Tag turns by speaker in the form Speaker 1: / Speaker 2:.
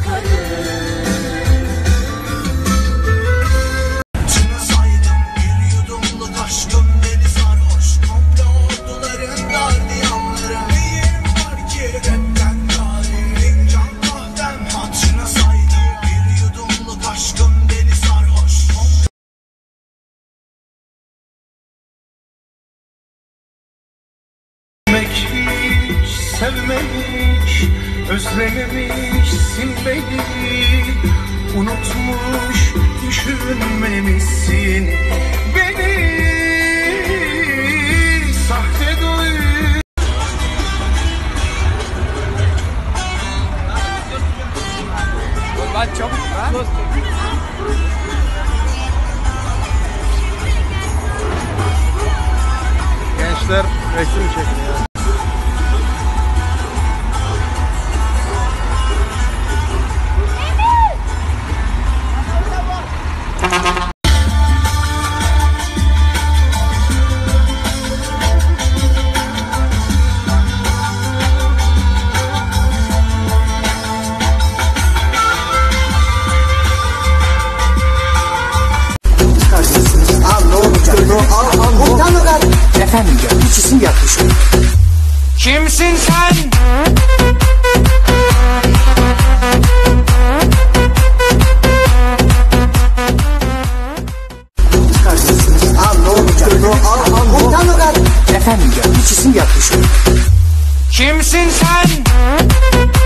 Speaker 1: Sevmemiş, özlememişsin beni, unutmuş, düşünmemişsin beni, sahte doyum.
Speaker 2: Lan çabuk lan.
Speaker 3: Gençler resim çekiyor.
Speaker 4: Efendim ya, bir cisim yaklaşıyor.
Speaker 2: Kimsin sen?
Speaker 4: Çıkarsınız. Al ne olacak? Al. Efendim ya, bir cisim yaklaşıyor.
Speaker 2: Kimsin sen?